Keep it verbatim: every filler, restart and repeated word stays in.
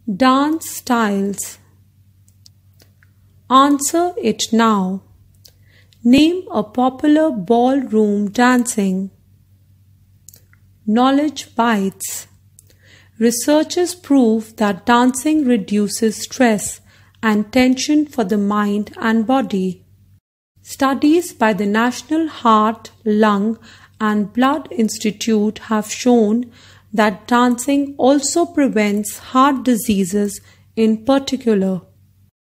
Dance styles. Answer it now. Name a popular ballroom dancing. Knowledge bites. Researchers prove that dancing reduces stress and tension for the mind and body. Studies by the National Heart, Lung and Blood Institute have shown that dancing also prevents heart diseases in particular.